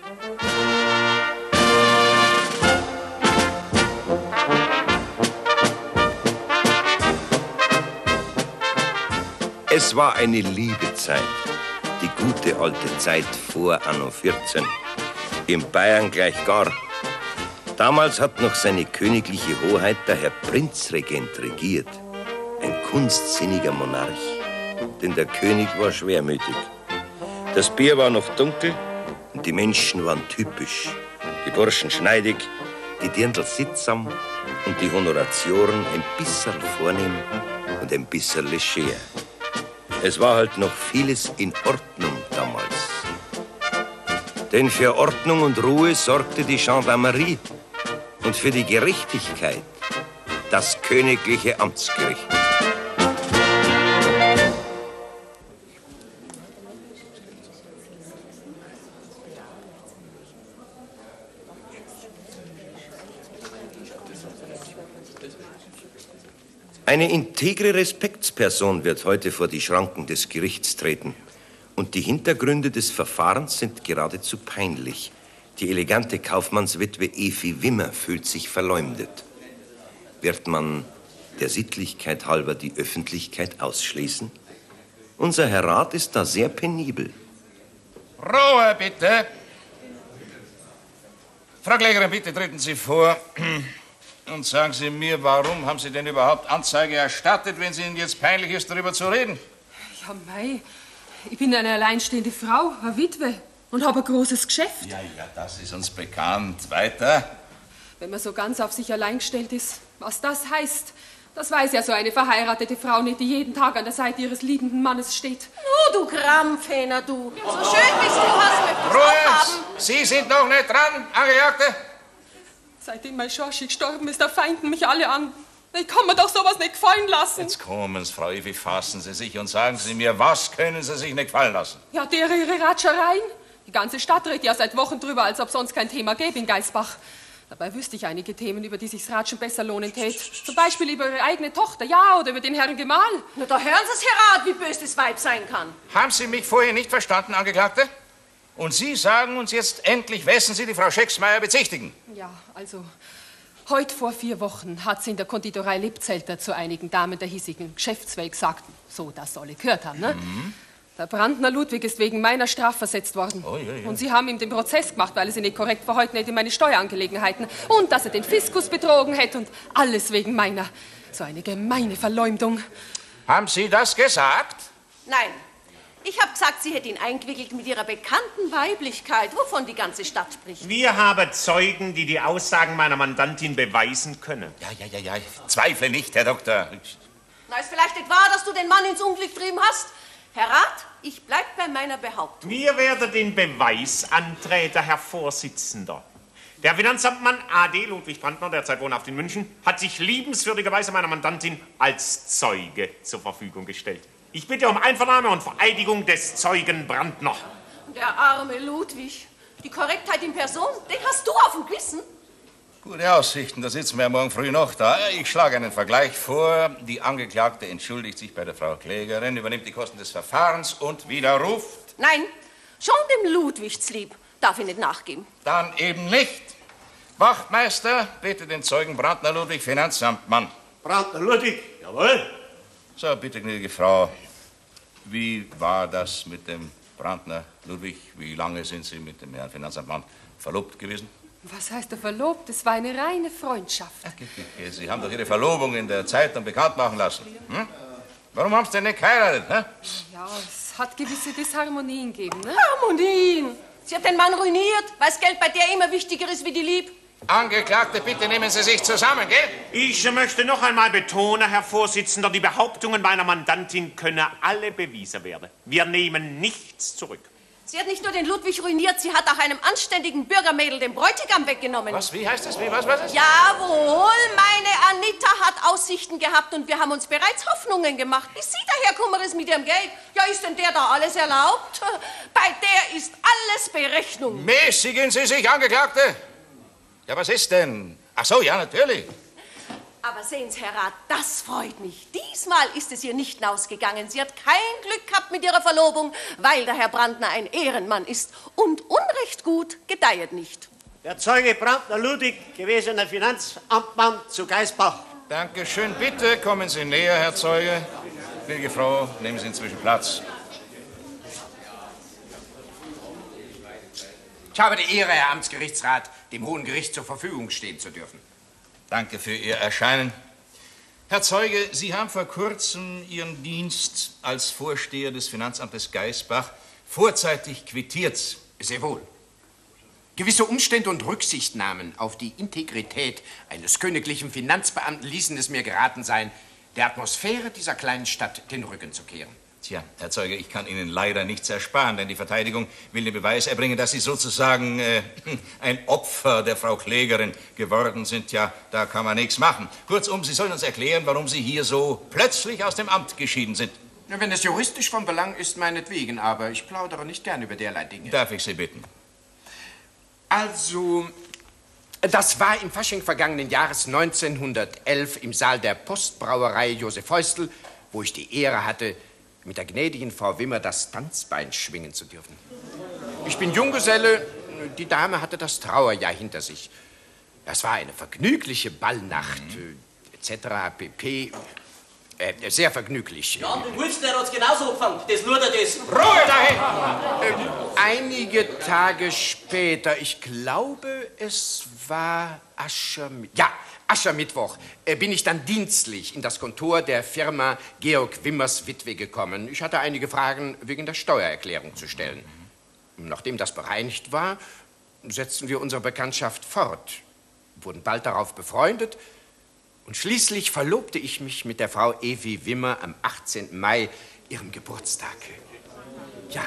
Es war eine liebe Zeit, die gute alte Zeit vor Anno 14. In Bayern gleich gar. Damals hat noch seine königliche Hoheit der Herr Prinzregent regiert. Ein kunstsinniger Monarch. Denn der König war schwermütig. Das Bier war noch dunkel und die Menschen waren typisch. Die Burschen schneidig, die Dirndl sittsam und die Honoratioren ein bisschen vornehm und ein bisschen leger. Es war halt noch vieles in Ordnung damals. Denn für Ordnung und Ruhe sorgte die Gendarmerie und für die Gerechtigkeit das königliche Amtsgericht. Eine integre Respektsperson wird heute vor die Schranken des Gerichts treten. Und die Hintergründe des Verfahrens sind geradezu peinlich. Die elegante Kaufmannswitwe Evi Wimmer fühlt sich verleumdet. Wird man der Sittlichkeit halber die Öffentlichkeit ausschließen? Unser Herr Rat ist da sehr penibel. Ruhe, bitte. Frau Klägerin, bitte treten Sie vor. Und sagen Sie mir, warum haben Sie denn überhaupt Anzeige erstattet, wenn es Ihnen jetzt peinlich ist, darüber zu reden? Ja, mei, ich bin eine alleinstehende Frau, eine Witwe und habe ein großes Geschäft. Ja, das ist uns bekannt. Weiter? Wenn man so ganz auf sich allein gestellt ist, was das heißt, das weiß ja so eine verheiratete Frau nicht, die jeden Tag an der Seite ihres liebenden Mannes steht. Du Krampfhähner, du. So schön, wie du hast, möchtest du auch haben. Sie sind noch nicht dran, Angeklagte. Seitdem mein Schorschi gestorben ist, da feinden mich alle an. Ich kann mir doch sowas nicht gefallen lassen. Jetzt kommen's, Frau Evi, fassen Sie sich und sagen Sie mir, was können Sie sich nicht gefallen lassen? Ja, ihre Ratschereien. Die ganze Stadt redet ja seit Wochen drüber, als ob sonst kein Thema gäbe in Geisbach. Dabei wüsste ich einige Themen, über die sich's Ratschen besser lohnen tät. Zum Beispiel über Ihre eigene Tochter, ja, oder über den Herrn Gemahl. Na, da hören Sie es, Herr Rat, wie böse das Weib sein kann. Haben Sie mich vorher nicht verstanden, Angeklagte? Und Sie sagen uns jetzt endlich, wessen Sie die Frau Schexmeier bezichtigen? Ja, also, heute vor 4 Wochen hat sie in der Konditorei Liebzelter zu einigen Damen der hiesigen Geschäftswelt gesagt, so das alle gehört haben, ne? Mhm. Der Brandner Ludwig ist wegen meiner strafversetzt worden. Oh, ja. Und sie haben ihm den Prozess gemacht, weil er sie nicht korrekt verhalten hätte in meine Steuerangelegenheiten. Und dass er den Fiskus betrogen hätte und alles wegen meiner. So eine gemeine Verleumdung. Haben Sie das gesagt? Nein. Ich habe gesagt, sie hätte ihn eingewickelt mit ihrer bekannten Weiblichkeit, wovon die ganze Stadt spricht. Wir haben Zeugen, die die Aussagen meiner Mandantin beweisen können. Ja, ich zweifle nicht, Herr Doktor. Na, ist vielleicht nicht wahr, dass du den Mann ins Unglück getrieben hast? Herr Rat, ich bleib bei meiner Behauptung. Wir werden den Beweis antreten, Herr Vorsitzender. Der Finanzamtmann A.D. Ludwig Brandner, derzeit wohnhaft in München, hat sich liebenswürdigerweise meiner Mandantin als Zeuge zur Verfügung gestellt. Ich bitte um Einvernahme und Vereidigung des Zeugen Brandner. Der arme Ludwig. Die Korrektheit in Person, den hast du auf dem Gewissen. Gute Aussichten, da sitzen wir ja morgen früh noch da. Ich schlage einen Vergleich vor. Die Angeklagte entschuldigt sich bei der Frau Klägerin, übernimmt die Kosten des Verfahrens und widerruft. Nein, schon dem Ludwig zulieb darf ich nicht nachgeben. Dann eben nicht. Wachtmeister, bitte den Zeugen Brandner Ludwig, Finanzamtmann. Brandner Ludwig, jawohl. So, bitte, gnädige Frau, wie war das mit dem Brandner Ludwig? Wie lange sind Sie mit dem Herrn Finanzamtmann verlobt gewesen? Was heißt er verlobt? Es war eine reine Freundschaft. Sie haben doch Ihre Verlobung in der Zeitung bekannt machen lassen. Hm? Warum haben Sie denn nicht geheiratet? Hm? Ja, es hat gewisse Disharmonien gegeben, ne? Harmonien! Sie hat den Mann ruiniert, weil das Geld bei der immer wichtiger ist wie die Lieb. Angeklagte, bitte nehmen Sie sich zusammen, gell? Ich möchte noch einmal betonen, Herr Vorsitzender, die Behauptungen meiner Mandantin können alle bewiesen werden. Wir nehmen nichts zurück. Sie hat nicht nur den Ludwig ruiniert, sie hat auch einem anständigen Bürgermädel den Bräutigam weggenommen. Was? Wie heißt das? Was ist? Jawohl, meine Anita hat Aussichten gehabt und wir haben uns bereits Hoffnungen gemacht, bis sie dahergekommen ist mit ihrem Geld. Ja, ist denn der da alles erlaubt? Bei der ist alles Berechnung. Mäßigen Sie sich, Angeklagte! Ja, was ist denn? Ach so, ja, natürlich. Aber sehen Sie, Herr Rat, das freut mich. Diesmal ist es ihr nicht ausgegangen. Sie hat kein Glück gehabt mit ihrer Verlobung, weil der Herr Brandner ein Ehrenmann ist und Unrecht gut gedeiht. verzeihet nicht. Der Zeuge Brandner Ludwig, gewesener Finanzamtmann zu Geisbach. Dankeschön. Bitte kommen Sie näher, Herr Zeuge. Gnädige Frau, nehmen Sie inzwischen Platz. Ich habe die Ehre, Herr Amtsgerichtsrat, dem Hohen Gericht zur Verfügung stehen zu dürfen. Danke für Ihr Erscheinen. Herr Zeuge, Sie haben vor kurzem Ihren Dienst als Vorsteher des Finanzamtes Geisbach vorzeitig quittiert. Sehr wohl. Gewisse Umstände und Rücksichtnahmen auf die Integrität eines königlichen Finanzbeamten ließen es mir geraten sein, der Atmosphäre dieser kleinen Stadt den Rücken zu kehren. Tja, Herr Zeuge, ich kann Ihnen leider nichts ersparen, denn die Verteidigung will den Beweis erbringen, dass Sie sozusagen ein Opfer der Frau Klägerin geworden sind. Ja, da kann man nichts machen. Kurzum, Sie sollen uns erklären, warum Sie hier so plötzlich aus dem Amt geschieden sind. Wenn es juristisch von Belang ist, meinetwegen, aber ich plaudere nicht gern über derlei Dinge. Darf ich Sie bitten? Also, das war im Fasching vergangenen Jahres 1911 im Saal der Postbrauerei Josef Heustel, wo ich die Ehre hatte, mit der gnädigen Frau Wimmer das Tanzbein schwingen zu dürfen. Ich bin Junggeselle, die Dame hatte das Trauerjahr hinter sich. Das war eine vergnügliche Ballnacht, etc. pp. Sehr vergnüglich. Ja, den Wulfsner hat's genauso gefangen. Das ludert es. Ruhe dahin! Einige Tage später, ich glaube, es war Aschermittwoch, bin ich dann dienstlich in das Kontor der Firma Georg Wimmers Witwe gekommen. Ich hatte einige Fragen wegen der Steuererklärung zu stellen. Nachdem das bereinigt war, setzten wir unsere Bekanntschaft fort, wurden bald darauf befreundet und schließlich verlobte ich mich mit der Frau Evi Wimmer am 18. Mai, ihrem Geburtstag. Ja,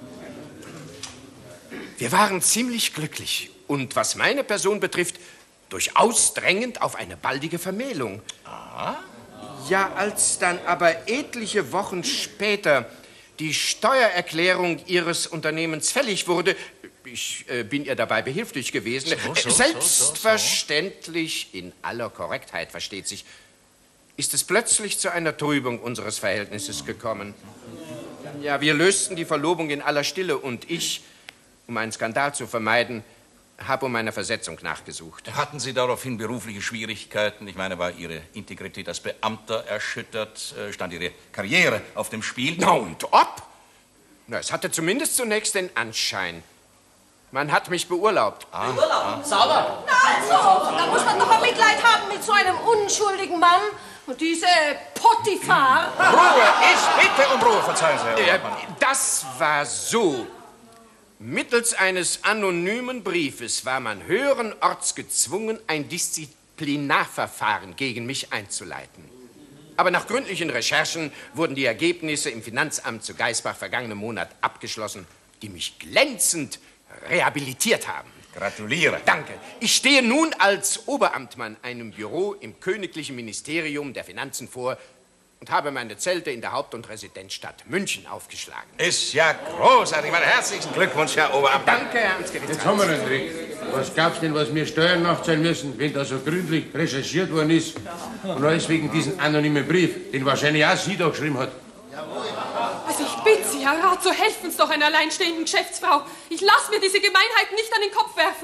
wir waren ziemlich glücklich und was meine Person betrifft, durchaus drängend auf eine baldige Vermählung. Ah? Ja, als dann aber etliche Wochen später die Steuererklärung Ihres Unternehmens fällig wurde, ich bin ihr dabei behilflich gewesen, selbstverständlich in aller Korrektheit, versteht sich, ist es plötzlich zu einer Trübung unseres Verhältnisses gekommen. Ja, wir lösten die Verlobung in aller Stille und ich, um einen Skandal zu vermeiden, habe um eine Versetzung nachgesucht. Hatten Sie daraufhin berufliche Schwierigkeiten? Ich meine, war Ihre Integrität als Beamter erschüttert? Stand Ihre Karriere auf dem Spiel? Na und ob? Na, es hatte zumindest zunächst den Anschein. Man hat mich beurlaubt. Beurlaubt? Sauber? Also, da muss man doch ein Mitleid haben mit so einem unschuldigen Mann. Und diese Potiphar. Ruhe! Ich bitte um Ruhe. Verzeihen Sie, Herr Obermann. Das war so. Mittels eines anonymen Briefes war man höheren Orts gezwungen, ein Disziplinarverfahren gegen mich einzuleiten. Aber nach gründlichen Recherchen wurden die Ergebnisse im Finanzamt zu Geisbach vergangenen Monat abgeschlossen, die mich glänzend rehabilitiert haben. Gratuliere. Danke. Ich stehe nun als Oberamtmann einem Büro im Königlichen Ministerium der Finanzen vor und habe meine Zelte in der Haupt- und Residenzstadt München aufgeschlagen. Ist ja großartig. Mein herzlichen Glückwunsch, Herr Oberamtmann. Danke, Herr Amtsgerichtsrat. Jetzt haben wir einen Trick. Was glaubst du denn, was wir Steuern nachzahlen müssen, wenn da so gründlich recherchiert worden ist? Und alles wegen diesem anonymen Brief, den wahrscheinlich auch Sie da geschrieben hat. Also ich bitte Sie, Herr Rat, so helfen Sie doch einer alleinstehenden Geschäftsfrau. Ich lasse mir diese Gemeinheiten nicht an den Kopf werfen.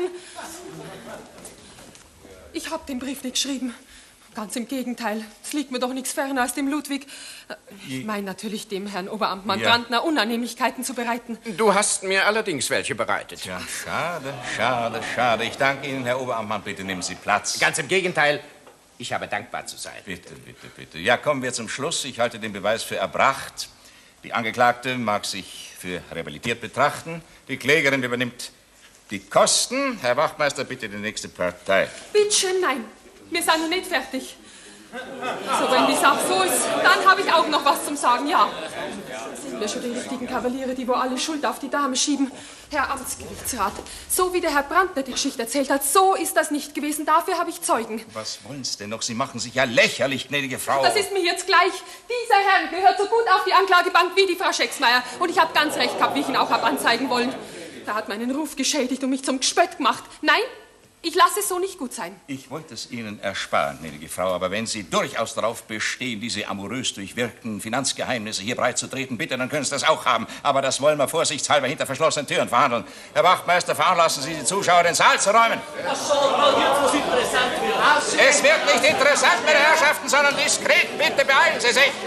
Ich habe den Brief nicht geschrieben. Ganz im Gegenteil. Es liegt mir doch nichts ferner als dem Ludwig. Ich meine natürlich dem Herrn Oberamtmann Brandner Unannehmlichkeiten zu bereiten. Du hast mir allerdings welche bereitet. Ja, schade, schade, schade. Ich danke Ihnen, Herr Oberamtmann. Bitte nehmen Sie Platz. Ganz im Gegenteil. Ich habe dankbar zu sein. Bitte, bitte, bitte. Ja, kommen wir zum Schluss. Ich halte den Beweis für erbracht. Die Angeklagte mag sich für rehabilitiert betrachten. Die Klägerin übernimmt die Kosten. Herr Wachtmeister, bitte die nächste Partei. Bitte schön, nein. Wir sind noch nicht fertig. So, wenn die Sache so ist, dann habe ich auch noch was zum Sagen, ja. Sind wir schon die richtigen Kavaliere, die wo alle Schuld auf die Dame schieben. Herr Amtsgerichtsrat, so wie der Herr Brandner die Geschichte erzählt hat, so ist das nicht gewesen. Dafür habe ich Zeugen. Was wollen Sie denn noch? Sie machen sich ja lächerlich, gnädige Frau. Das ist mir jetzt gleich. Dieser Herr gehört so gut auf die Anklagebank wie die Frau Schexmeier. Und ich habe ganz recht gehabt, wie ich ihn auch habe anzeigen wollen. Da hat meinen Ruf geschädigt und mich zum Gespött gemacht. Nein, Ich lasse es so nicht gut sein. Ich wollte es Ihnen ersparen, gnädige Frau, aber wenn Sie durchaus darauf bestehen, diese amorös durchwirkten Finanzgeheimnisse hier breitzutreten, bitte, dann können Sie das auch haben. Aber das wollen wir vorsichtshalber hinter verschlossenen Türen verhandeln. Herr Wachtmeister, veranlassen Sie die Zuschauer, den Saal zu räumen. Was soll mal jetzt was interessant wird? Es wird nicht interessant, meine Herrschaften, sondern diskret. Bitte beeilen Sie sich.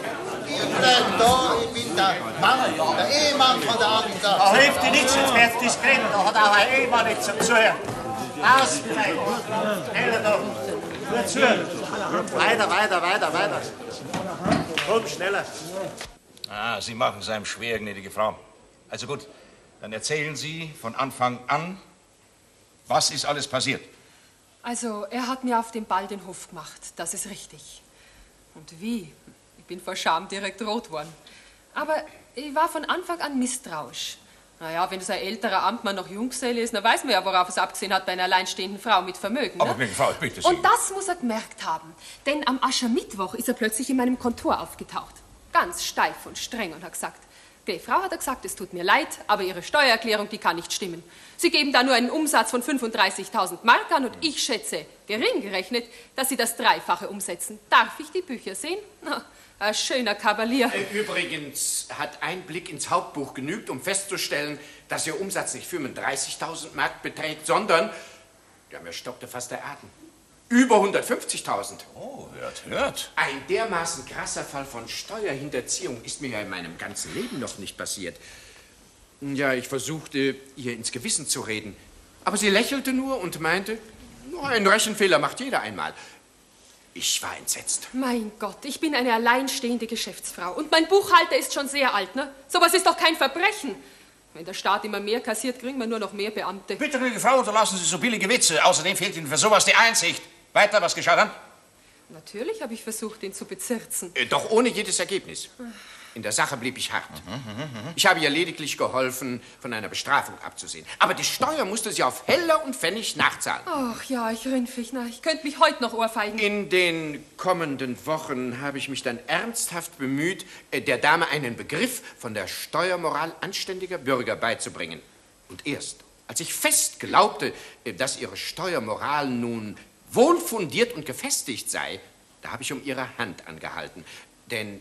Ich bin der Mann, der Ehemann von der Anita. Da hilft dir nichts, jetzt wird diskret. Da hat auch ein Ehemann nicht zum Zuhören. Aus, vielleicht. Schneller da. Nur zuhören. Weiter. Komm, schneller. Ah, Sie machen es einem schwer, gnädige Frau. Also gut, dann erzählen Sie von Anfang an, was ist alles passiert? Also, er hat mir auf dem Ball den Hof gemacht, das ist richtig. Und wie? Ich bin vor Scham direkt rot worden. Aber ich war von Anfang an misstrauisch. Naja, wenn es ein älterer Amtmann noch Junggeselle ist, dann weiß man ja, worauf es abgesehen hat bei einer alleinstehenden Frau mit Vermögen. Aber, ne? gnädige Frau, bitte Sie. Und das muss er gemerkt haben. Denn am Aschermittwoch ist er plötzlich in meinem Kontor aufgetaucht. Ganz steif und streng und hat gesagt, die Frau hat er gesagt, es tut mir leid, aber Ihre Steuererklärung, die kann nicht stimmen. Sie geben da nur einen Umsatz von 35.000 Mark an und ich schätze, gering gerechnet, dass Sie das Dreifache umsetzen. Darf ich die Bücher sehen? Na, ein schöner Kavalier. Übrigens hat ein Blick ins Hauptbuch genügt, um festzustellen, dass Ihr Umsatz nicht 35.000 Mark beträgt, sondern, ja, mir stockte fast der Atem, über 150.000. Oh, hört. Ein dermaßen krasser Fall von Steuerhinterziehung ist mir ja in meinem ganzen Leben noch nicht passiert. Ja, ich versuchte, ihr ins Gewissen zu reden, aber sie lächelte nur und meinte, ein Rechenfehler macht jeder einmal. Ich war entsetzt. Mein Gott, ich bin eine alleinstehende Geschäftsfrau. Und mein Buchhalter ist schon sehr alt, ne? Sowas ist doch kein Verbrechen. Wenn der Staat immer mehr kassiert, kriegen wir nur noch mehr Beamte. Bitte, gnädige Frau, unterlassen Sie so billige Witze. Außerdem fehlt Ihnen für sowas die Einsicht. Weiter, was geschah dann? Natürlich habe ich versucht, ihn zu bezirzen. Doch ohne jedes Ergebnis. In der Sache blieb ich hart. Ich habe ihr lediglich geholfen, von einer Bestrafung abzusehen. Aber die Steuer musste sie auf Heller und Pfennig nachzahlen. Ach ja, ich rinfig, na, ich könnte mich heute noch ohrfeigen. In den kommenden Wochen habe ich mich dann ernsthaft bemüht, der Dame einen Begriff von der Steuermoral anständiger Bürger beizubringen. Und erst, als ich fest glaubte, dass ihre Steuermoral nun wohlfundiert und gefestigt sei, da habe ich um ihre Hand angehalten. Denn,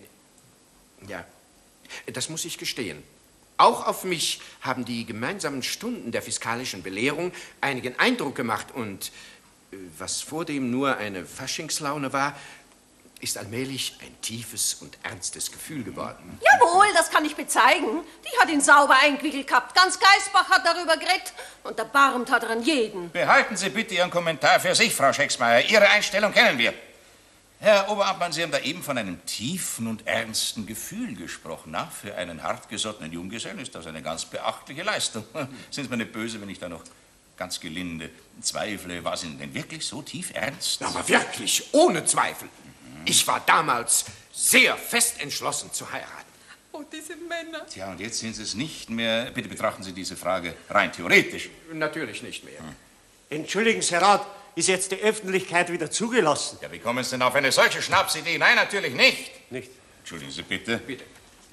ja, das muss ich gestehen, auch auf mich haben die gemeinsamen Stunden der fiskalischen Belehrung einigen Eindruck gemacht und was vordem nur eine Faschingslaune war, ist allmählich ein tiefes und ernstes Gefühl geworden. Jawohl, das kann ich bezeigen. Die hat ihn sauber eingewickelt gehabt. Ganz Geisbach hat darüber geredet und erbarmt hat er an jeden. Behalten Sie bitte Ihren Kommentar für sich, Frau Schexmeier. Ihre Einstellung kennen wir. Herr Oberamtmann, Sie haben da eben von einem tiefen und ernsten Gefühl gesprochen. Na, für einen hartgesottenen Junggesellen ist das eine ganz beachtliche Leistung. Sind Sie mir nicht böse, wenn ich da noch ganz gelinde zweifle? War es Ihnen denn wirklich so tief ernst? Aber wirklich, ohne Zweifel. Ich war damals sehr fest entschlossen zu heiraten. Oh, diese Männer. Tja, und jetzt sind Sie es nicht mehr. Bitte betrachten Sie diese Frage rein theoretisch. Natürlich nicht mehr. Entschuldigen Sie, Herr Rat, ist jetzt die Öffentlichkeit wieder zugelassen? Ja, wie kommen Sie denn auf eine solche Schnapsidee? Nein, natürlich nicht. Nicht? Entschuldigen Sie bitte. Bitte.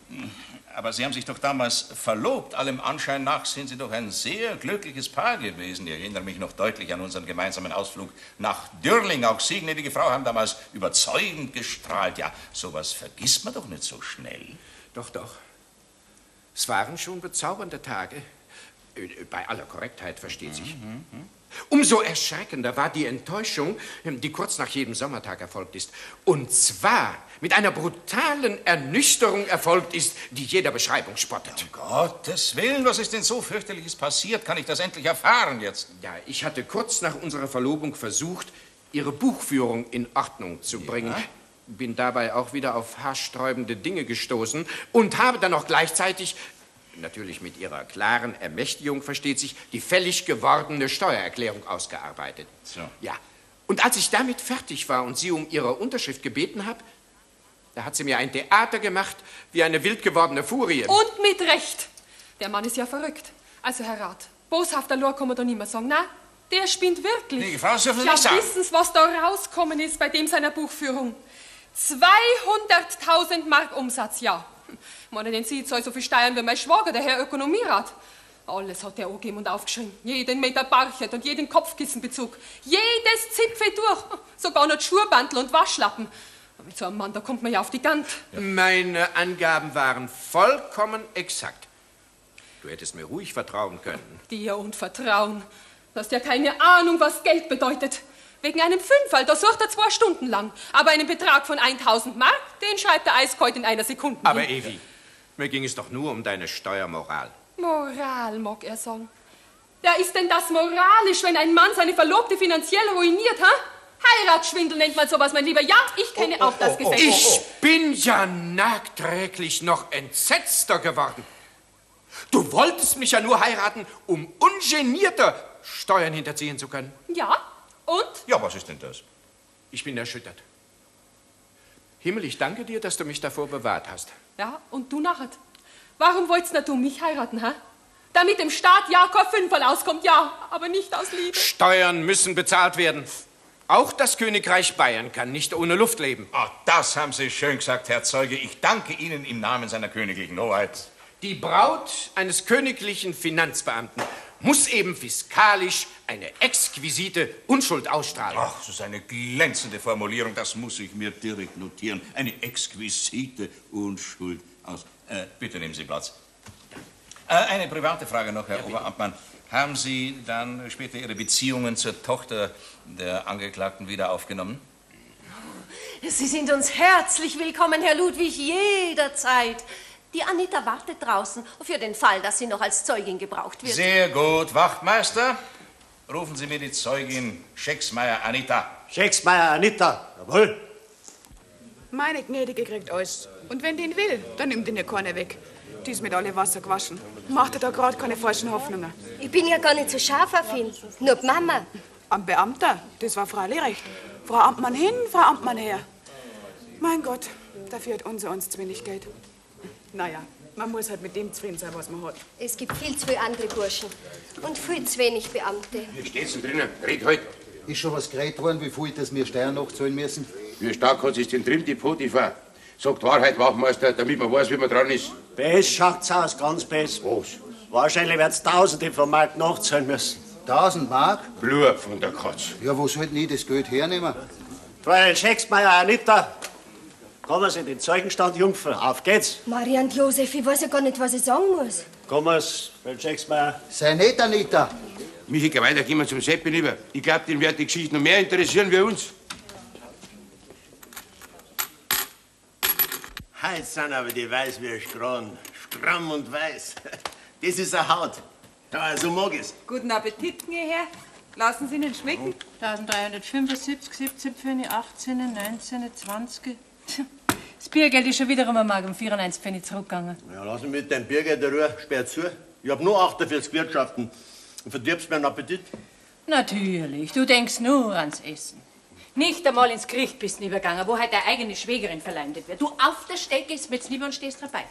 Aber Sie haben sich doch damals verlobt. Allem Anschein nach sind Sie doch ein sehr glückliches Paar gewesen. Ich erinnere mich noch deutlich an unseren gemeinsamen Ausflug nach Dürrling. Auch Sie, gnädige Frau, haben damals überzeugend gestrahlt. Ja, sowas vergisst man doch nicht so schnell. Doch, doch. Es waren schon bezaubernde Tage. Bei aller Korrektheit, versteht sich. Umso erschreckender war die Enttäuschung, die kurz nach jedem Sommertag erfolgt ist. Und zwar mit einer brutalen Ernüchterung erfolgt ist, die jeder Beschreibung spottet. Um Gottes Willen, was ist denn so fürchterliches passiert? Kann ich das endlich erfahren jetzt? Ja, ich hatte kurz nach unserer Verlobung versucht, Ihre Buchführung in Ordnung zu bringen. Bin dabei auch wieder auf haarsträubende Dinge gestoßen und habe dann auch gleichzeitig, natürlich mit Ihrer klaren Ermächtigung, versteht sich, die fällig gewordene Steuererklärung ausgearbeitet. So. Ja. Und als ich damit fertig war und Sie um Ihre Unterschrift gebeten habe, da hat sie mir ein Theater gemacht, wie eine wild gewordene Furie. Und mit Recht. Der Mann ist ja verrückt. Also, Herr Rat, boshafter Lor kann man doch nicht mehr sagen. Na, der spinnt wirklich. Nee, Frau, das dürfen Sie ja, nicht sagen. wissen Sie, was da rauskommen ist bei dem seiner Buchführung? 200.000 Mark Umsatz, ja. Ich meine, den zieht so viel Steuern wie mein Schwager, der Herr Ökonomierat. Alles hat er angegeben und aufgeschrieben. Jeden Meter Barchet und jeden Kopfkissenbezug. Jedes Zipfel durch. Sogar noch Schuhbandel und Waschlappen. Aber mit so einem Mann, da kommt man ja auf die Gant. Ja. Meine Angaben waren vollkommen exakt. Du hättest mir ruhig vertrauen können. Dir und Vertrauen. Du hast ja keine Ahnung, was Geld bedeutet. Wegen einem Fünferl, da sucht er 2 Stunden lang. Aber einen Betrag von 1000 Mark, den schreibt er eiskalt in einer Sekunde. Aber Evi, mir ging es doch nur um deine Steuermoral. Moral, mag er sagen. Ja, ist denn das moralisch, wenn ein Mann seine Verlobte finanziell ruiniert, ha? Heiratsschwindel nennt man sowas, mein Lieber. Ja, ich kenne auch das Gesetz. Ich bin ja nachträglich noch entsetzter geworden. Du wolltest mich ja nur heiraten, um ungenierter Steuern hinterziehen zu können. Ja, und? Ja, was ist denn das? Ich bin erschüttert. Himmel, ich danke dir, dass du mich davor bewahrt hast. Ja, und du nachher? Warum wolltest du mich heiraten, ha? Damit dem Staat ja kein Fünferl auskommt, ja, aber nicht aus Liebe. Steuern müssen bezahlt werden. Auch das Königreich Bayern kann nicht ohne Luft leben. Ach, das haben Sie schön gesagt, Herr Zeuge. Ich danke Ihnen im Namen seiner königlichen Hoheit. Die Braut eines königlichen Finanzbeamten muss eben fiskalisch eine exquisite Unschuld ausstrahlen. Ach, das ist eine glänzende Formulierung, das muss ich mir direkt notieren. Eine exquisite Unschuld aus. Bitte nehmen Sie Platz. Eine private Frage noch, Herr Oberamtmann. Haben Sie dann später Ihre Beziehungen zur Tochter der Angeklagten wieder aufgenommen? Sie sind uns herzlich willkommen, Herr Ludwig, jederzeit. Die Anita wartet draußen für den Fall, dass sie noch als Zeugin gebraucht wird. Sehr gut. Wachtmeister, rufen Sie mir die Zeugin Schecksmeier Anita. Schecksmeier Anita, jawohl. Meine Gnädige kriegt alles. Und wenn die ihn will, dann nimmt ihn ja keiner weg. Die ist mit alle Wasser gewaschen. Macht er da gerade keine falschen Hoffnungen. Ich bin ja gar nicht so schafaffin. Nur die Mama. Am Beamter, das war freilich recht. Frau Amtmann hin, Frau Amtmann her. Mein Gott, dafür hat unser uns zu wenig Geld. Naja, man muss halt mit dem zufrieden sein, was man hat. Es gibt viel zu viele andere Burschen. Und viel zu wenig Beamte. Wie steht's denn drinnen? Red halt. Ist schon was geredet worden, wie viel dass wir Steuern nachzahlen müssen? Wie stark hat sich denn drin die Potiphar? Sagt Wahrheit, Wachmeister, damit man weiß, wie man dran ist. Best schaut's aus, ganz best. Was? Wahrscheinlich wird's Tausende von Mark nachzahlen müssen. 1000 Mark? Blut von der Katz. Ja, wo sollten die das Geld hernehmen? Fräulein Schecksmeier Anita, kommen Sie in den Zeugenstand, Jungfer. Auf geht's. Maria und Josef, ich weiß ja gar nicht, was ich sagen muss. Kommen Sie, Fräulein Schecksmeier. Sei nicht, Anita. Michi, geh weiter, gehen wir zum Seppi lieber. Ich glaube, den wird die Geschichte noch mehr interessieren wie uns. Heute sind aber die Weißwürste dran. Stramm und weiß. Das ist eine Haut. Ja, so mag ich's. Guten Appetit, Herr. Lassen Sie Ihnen schmecken. 1375, 17 Pfennig, 18, 19, 20. Das Biergeld ist schon wieder um Mark um 94 Pfennig zurückgegangen. Ja, lass mich mit deinem Biergeld in Ruhe. Sperr zu. Ich hab nur 48 Wirtschaften. Und verdirbst mir einen Appetit? Natürlich. Du denkst nur ans Essen. Nicht einmal ins Gericht bist du übergegangen, wo halt deine eigene Schwägerin verleumdet wird. Du auf der Stelle gehst mit lieber und stehst dabei.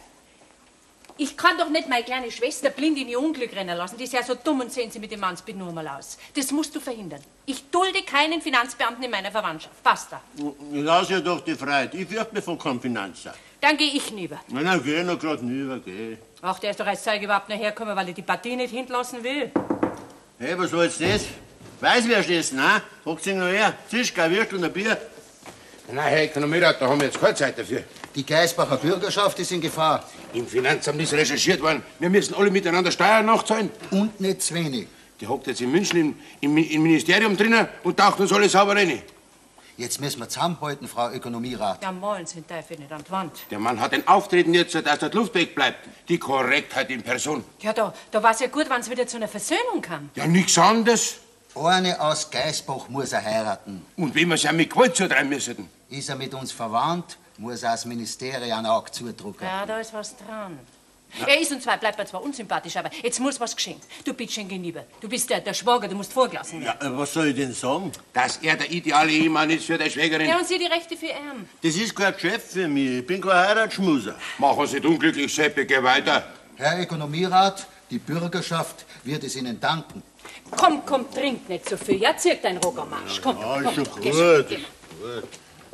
Ich kann doch nicht meine kleine Schwester blind in ihr Unglück rennen lassen. Die ist ja so dumm und sehen sie mit dem Mannsbild nur mal aus. Das musst du verhindern. Ich dulde keinen Finanzbeamten in meiner Verwandtschaft. Basta. Lass ja doch die Freiheit. Ich fürchte mich von keinem Finanzer. Dann geh ich hinüber. Na, geh noch grad hinüber, geh. Ach, der ist doch als Zeuge überhaupt noch hergekommen, weil er die Partie nicht hinlassen will. Hey, was soll's das? Weißwürst essen, ha? Hock sich noch her. Zisch, kein Würst und ein Bier. Nein, Herr Ökonomierat, da haben wir jetzt keine Zeit dafür. Die Geisbacher Bürgerschaft ist in Gefahr. Im Finanzamt ist recherchiert worden. Wir müssen alle miteinander Steuern nachzahlen. Und nicht zu wenig. Die hockt jetzt in München im Ministerium drinnen und taucht uns alle sauber rein. Jetzt müssen wir zusammenhalten, Frau Ökonomierat. Ja, malen sind Teufel nicht an die Wand. Der Mann hat ein Auftreten jetzt, dass der Luft wegbleibt. Die Korrektheit in Person. Ja, da war es ja gut, wenn es wieder zu einer Versöhnung kam. Ja, nichts anderes. Eine aus Geisbach muss er heiraten. Und wenn wir es ja mit Gewalt zutreiben müssten? Ist er mit uns verwandt, muss er das Ministerium ein Auge zudrücken. Ja, da ist was dran. Er ist und zwar, bleibt mir zwar unsympathisch, aber jetzt muss was geschehen. Du bitte schön gegenüber. Du bist der Schwager, du musst vorgelassen werden. Ja, was soll ich denn sagen? Dass er der ideale Ehemann ist für deine Schwägerin. Ja, und sie die Rechte für ihn. Das ist kein Geschäft für mich. Ich bin kein Heiratsschmuser. Mach uns nicht unglücklich, Seppi, geh weiter. Herr Ökonomierat, die Bürgerschaft wird es Ihnen danken. Komm, trink nicht so viel. Ja, zieh deinen Rock am Marsch. Komm, Ja, ist komm, schon geh gut. schon, geh. Gut.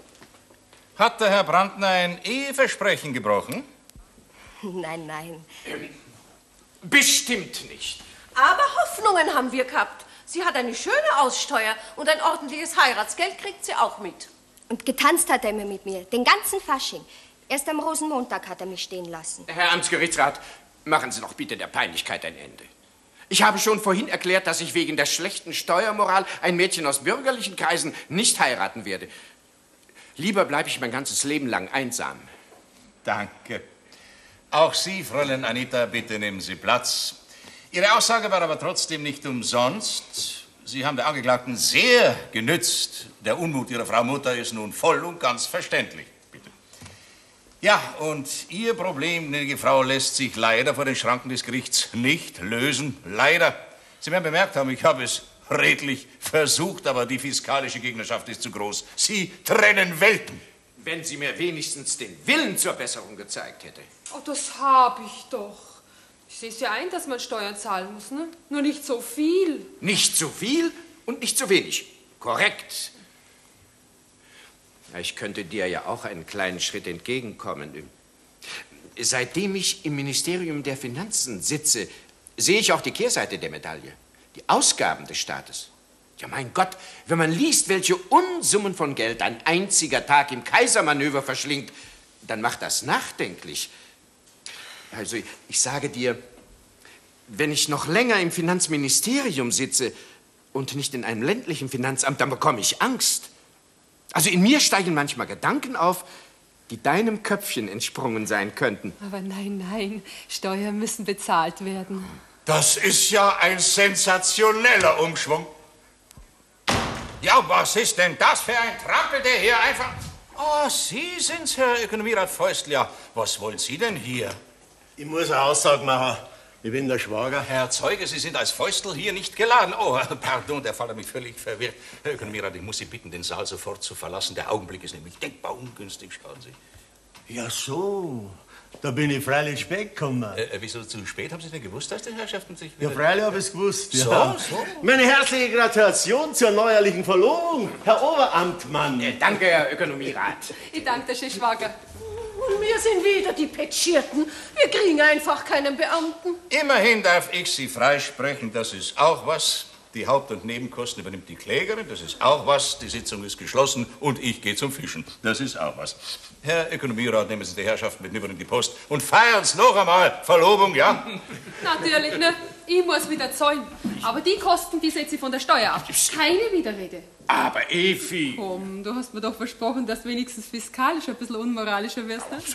Hat der Herr Brandner ein Eheversprechen gebrochen? Nein, nein. Bestimmt nicht. Aber Hoffnungen haben wir gehabt. Sie hat eine schöne Aussteuer und ein ordentliches Heiratsgeld kriegt sie auch mit. Und getanzt hat er immer mit mir, den ganzen Fasching. Erst am Rosenmontag hat er mich stehen lassen. Herr Amtsgerichtsrat, machen Sie doch bitte der Peinlichkeit ein Ende. Ich habe schon vorhin erklärt, dass ich wegen der schlechten Steuermoral ein Mädchen aus bürgerlichen Kreisen nicht heiraten werde. Lieber bleibe ich mein ganzes Leben lang einsam. Danke. Auch Sie, Fräulein Anita, bitte nehmen Sie Platz. Ihre Aussage war aber trotzdem nicht umsonst. Sie haben der Angeklagten sehr genützt. Der Unmut Ihrer Frau Mutter ist nun voll und ganz verständlich. Bitte. Ja, und Ihr Problem, gnädige Frau, lässt sich leider vor den Schranken des Gerichts nicht lösen. Leider. Sie werden bemerkt haben, ich habe es redlich versucht, aber die fiskalische Gegnerschaft ist zu groß. Sie trennen Welten. Wenn sie mir wenigstens den Willen zur Besserung gezeigt hätte. Oh, das habe ich doch. Ich sehe es ja ein, dass man Steuern zahlen muss, ne? Nur nicht so viel. Nicht zu viel und nicht zu wenig. Korrekt. Ja, ich könnte dir ja auch einen kleinen Schritt entgegenkommen. Seitdem ich im Ministerium der Finanzen sitze, sehe ich auch die Kehrseite der Medaille. Die Ausgaben des Staates. Ja, mein Gott, wenn man liest, welche Unsummen von Geld ein einziger Tag im Kaisermanöver verschlingt, dann macht das nachdenklich. Also, ich sage dir, wenn ich noch länger im Finanzministerium sitze und nicht in einem ländlichen Finanzamt, dann bekomme ich Angst. Also in mir steigen manchmal Gedanken auf, die deinem Köpfchen entsprungen sein könnten. Aber nein, nein, Steuern müssen bezahlt werden. Das ist ja ein sensationeller Umschwung. Ja, was ist denn das für ein Trampel, der hier einfach... Ah, Sie sind's, Herr Ökonomierat Feustl. Ja, was wollen Sie denn hier? Ich muss eine Aussage machen. Ich bin der Schwager. Herr Zeuge, Sie sind als Feustl hier nicht geladen. Oh, pardon, der Fall hat mich völlig verwirrt. Herr Ökonomierat, ich muss Sie bitten, den Saal sofort zu verlassen. Der Augenblick ist nämlich denkbar ungünstig, schauen Sie. Ja, so. Da bin ich freilich spät gekommen. Wieso zu spät? Haben Sie denn gewusst, dass die Herrschaften sich... Ja, freilich habe ich es gewusst. So, ja. so. Meine herzliche Gratulation zur neuerlichen Verlobung, Herr Oberamtmann. Danke, Herr Ökonomierat. Ich danke, der Schwager. Und wir sind wieder die Petschierten. Wir kriegen einfach keinen Beamten. Immerhin darf ich Sie freisprechen, das ist auch was. Die Haupt- und Nebenkosten übernimmt die Klägerin, das ist auch was. Die Sitzung ist geschlossen und ich gehe zum Fischen, das ist auch was. Herr Ökonomierat, nehmen Sie die Herrschaften mit rüber in die Post und feiern's noch einmal. Verlobung, ja? Natürlich, ne? Ich muss wieder zahlen. Aber die Kosten, die setze ich von der Steuer ab. Keine Widerrede. Aber Evi... Komm, du hast mir doch versprochen, dass du wenigstens fiskalisch ein bisschen unmoralischer wirst, ne?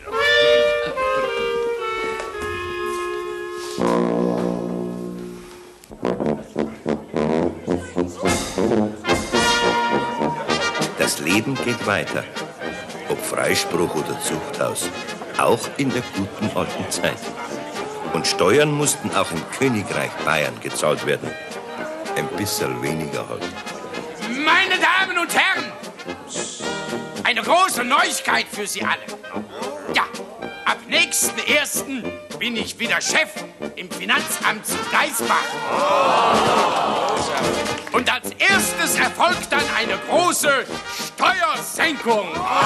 Das Leben geht weiter. Ob Freispruch oder Zuchthaus. Auch in der guten alten Zeit. Und Steuern mussten auch im Königreich Bayern gezahlt werden. Ein bisschen weniger halt. Meine Damen und Herren, eine große Neuigkeit für Sie alle. Ja, ab nächsten 1. bin ich wieder Chef im Finanzamt zu Geisbach. Und als erstes erfolgt dann eine große Steuersenkung.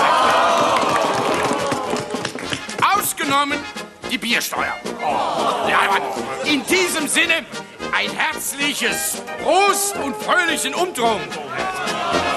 Ausgenommen die Biersteuer. Ja, in diesem Sinne ein herzliches Prost und fröhlichen Umtrunk.